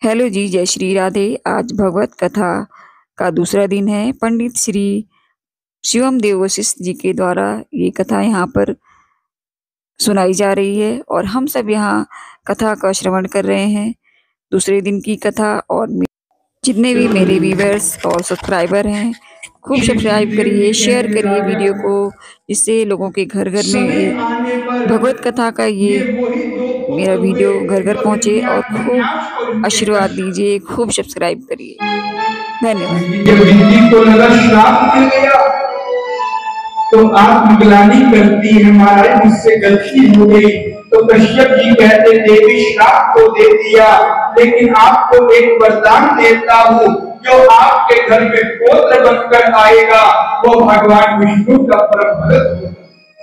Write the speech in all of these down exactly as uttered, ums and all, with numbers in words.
Hello जी, जय श्री राधे। आज भगवत कथा का दूसरा दिन है। पंडित श्री शिवम देव वशिष्ठ जी के द्वारा ये कथा यहाँ पर सुनाई जा रही है और हम सब यहाँ कथा का श्रवण कर रहे हैं। दूसरे दिन की कथा। और जितने भी मेरे व्यूवर्स और सब्सक्राइबर हैं, खूब सब्सक्राइब करिए, शेयर करिए वीडियो को, जिससे लोगों के घर घर में ये भगवत कथा का ये मेरा वीडियो घर घर पहुँचे। और खूब आशीर्वाद दीजिए, खूब सब्सक्राइब करिए। धन्यवाद। जब बिंदी को लगा श्राप मिल गया तो आप निगरानी करती है, महाराज मुझसे गलती हो गई। तो कश्यप जी कहते देवी श्राप को दे दिया, लेकिन आपको एक वरदान देता हूँ, जो आपके घर में पुत्र बनकर आएगा वो भगवान विष्णु का परम भक्त होगा।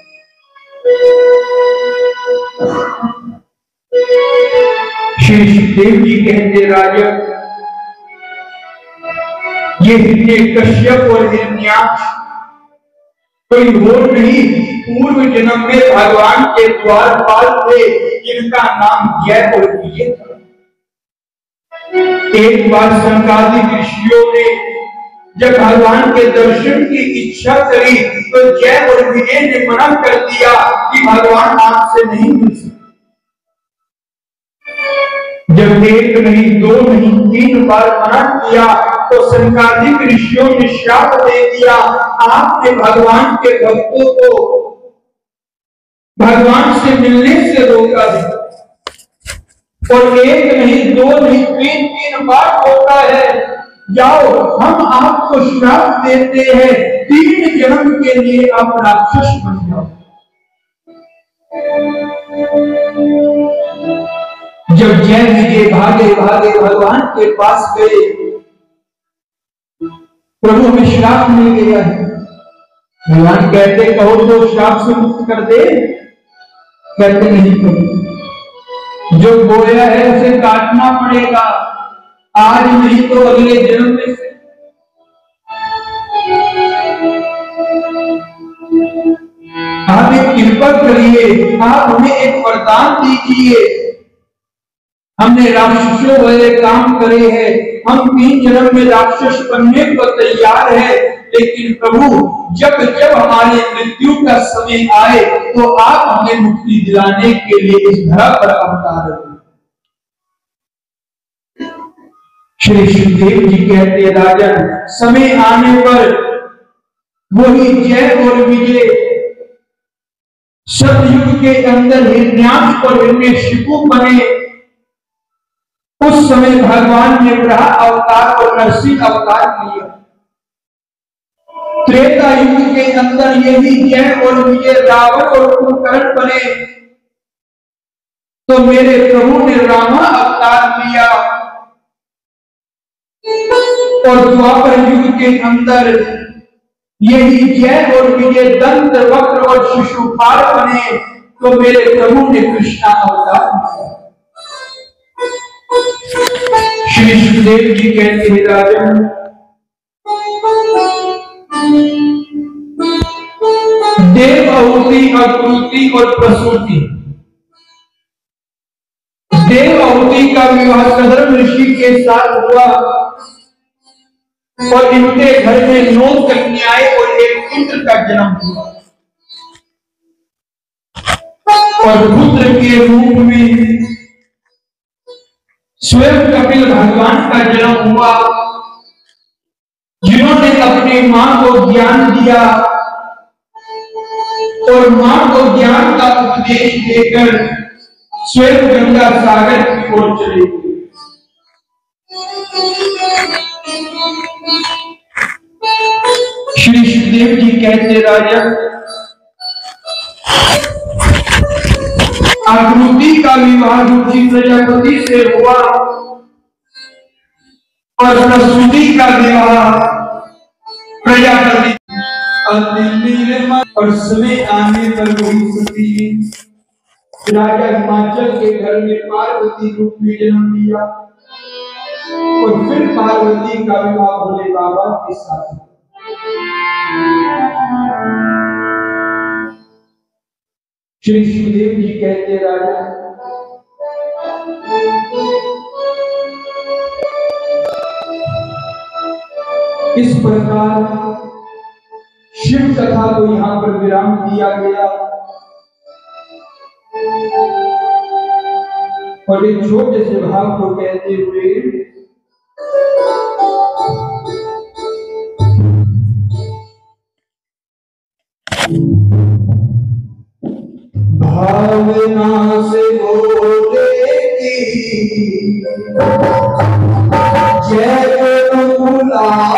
श्री सुखदेव जी कहते राजा, ये कश्यप और हिरण्याक्ष कोई और नहीं, पूर्व जन्म में भगवान के द्वारपाल थे, जिनका नाम जय और विजय था। एक बार संकादिक ऋषियों ने जब भगवान के दर्शन की इच्छा करी तो जय और विजय ने मना कर दिया कि भगवान आपसे नहीं मिल सकते। जब एक नहीं, दो नहीं, तीन बार मना किया तो संकादिक ऋषियों ने श्राप दे दिया, आपने भगवान के भक्तों को भगवान से मिलने से रोका है। और एक नहीं, दो नहीं, तीन तीन बार होता है, जाओ हम आपको श्राप देते हैं, तीन जन्म के लिए आप राक्षस बन जाओ। जब जय विजय भागे भागे भगवान के पास गए, प्रभु हमें श्राप मिल गया है। भगवान कहते कहो तो श्राप से मुक्त कर दे। कहते नहीं करो, जो बोया है उसे काटना पड़ेगा, आज नहीं तो अगले जन्म में से। आप एक कृपा करिए, आप हमें एक वरदान दीजिए। हमने राक्षसों वाले काम करे हैं, हम तीन जन्म में राक्षस बनने को तैयार है, लेकिन प्रभु जब जब हमारी मृत्यु का समय आए तो आप हमें मुक्ति दिलाने के लिए इस धरा पर अवतार हुए। श्री सुखदेव जी कहते राजन, समय आने पर वही जय और विजय सतयुग के अंदर हिरण्याक्ष और हिरण्यशिपु बने। उस समय भगवान ने वराह अवतार और नरसिंह अवतार लिया। त्रेता युग के अंदर यही जय और विजय रावण और कुंभकर्ण बने, तो मेरे प्रभु ने रामा अवतार लिया। और द्वापर युग के अंदर यही जय और विजय दंत वक्र और शिशुपाल बने, तो मेरे प्रभु ने कृष्णा अवतार लिया। श्री सुखदेव जी कहते हैं राजन, देव आहुति, आकृति और प्रसूति। देव आहुति का विवाह सदर्भ ऋषि के साथ हुआ और इनके घर में नौ कन्याएं और एक पुत्र का जन्म हुआ। और पुत्र के रूप में स्वयं कपिल भगवान का जन्म हुआ, जिन्होंने अपनी मां को ज्ञान दिया और मां को ज्ञान का उपदेश देकर स्वयं गंगा सागर की ओर चले गए। श्री सुखदेव जी कहते राजा, आकृति का विवाह रुचि प्रजापति से हुआ और प्रसूति का विवाह प्रजापति। और समय आने पर वही सती राजा हिमाचल के घर में पार्वती रूप में जन्म लिया और फिर पार्वती का विवाह भोले बाबा के साथ। श्री सुखदेव जी कहते राजा, इस प्रकार शिव कथा को यहाँ पर विराम दिया गया और एक छोटे से भाव को कहते हुए भावना से बोले की जय बुलाओ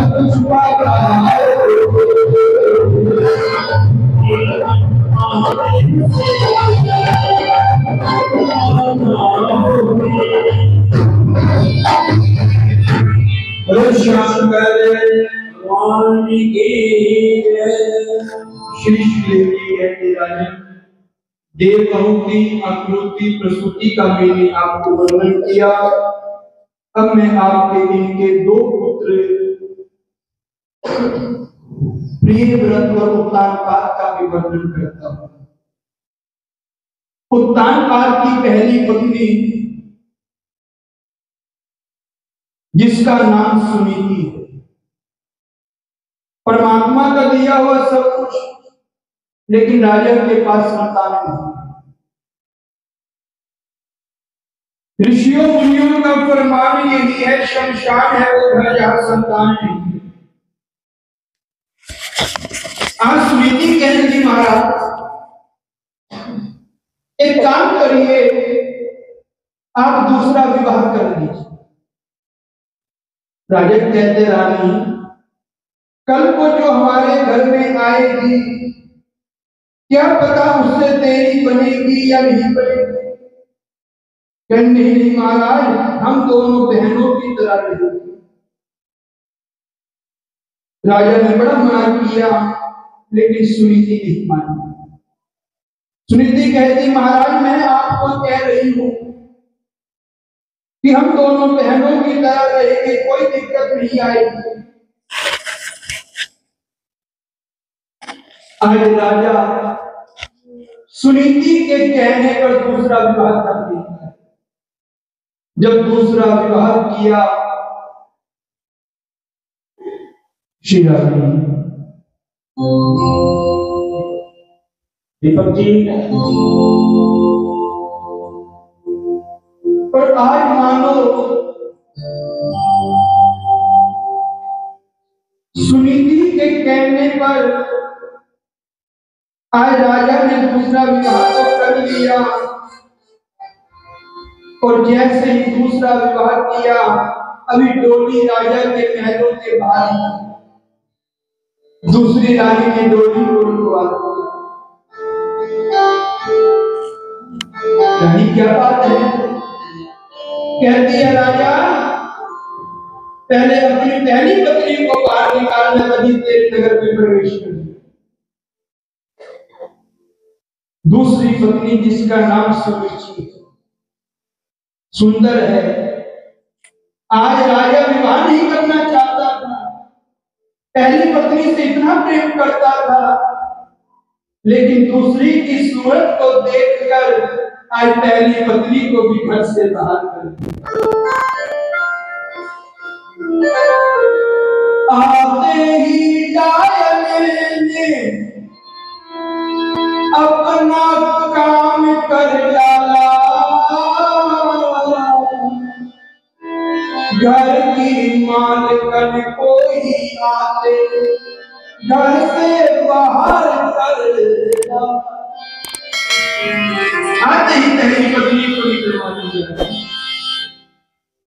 देवताओं की आकृति प्रस्तुति का मैंने आपको वर्णन किया। अब मैं आपके इनके दो पुत्र प्रियव्रत और उत्तानपाद का भी वर्णन करता हूं। उत्तानपाद की पहली पत्नी जिसका नाम सुनीति है, परमात्मा का दिया हुआ सब कुछ, लेकिन राजा के पास संतान नहीं। ऋषियों मुनियों का फरमान यही है, शमशान है वो घर जहां संतान नहीं। आज सुनीति कहने की महाराज एक काम करिए, आप दूसरा विवाह कर दीजिए। राजा कहते रानी, कल को जो हमारे घर में आएगी क्या पता उससे तेरी बनेगी या नहीं बनेगी। कहने नहीं महाराज, हम दोनों बहनों की तरह रहेंगे। राजा ने बड़ा मना किया, लेकिन सुनीति नहीं मानी। सुनीति कहती, महाराज मैं आपको कह रही हूं कि हम दोनों बहनों की तरह रहेंगे, कोई दिक्कत नहीं आएगी। आज राजा सुनीति के कहने पर दूसरा विवाह कर दिया। जब दूसरा विवाह किया, श्री राम दीपक जी, पर आज मानो सुनीति के कहने पर आज राजा ने दूसरा विवाह तो कर लिया, और जैसे ही दूसरा विवाह किया, अभी डोली राजा के महलों के बाहर, दूसरी रानी ने डोली को रुकवा दिया। रानी क्या बात है? कहती है राजा, पहले अपनी पहली पत्नी को बाहर निकालना, तभी तेरे नगर में प्रवेश कर। दूसरी पत्नी जिसका नाम सुरुचि सुंदर है, आज राजा विवाह नहीं करना चाहता था, पहली पत्नी से इतना प्रेम करता था, लेकिन दूसरी की सूरत को देखकर आज पहली पत्नी को भी घर से बाहर कर दिया। आते ही डायन ने अपना काम कर डाला, घर की मालकन को ही आते घर से बाहर कर डाला। आते ही पहली पत्नी को निकलवा दिया।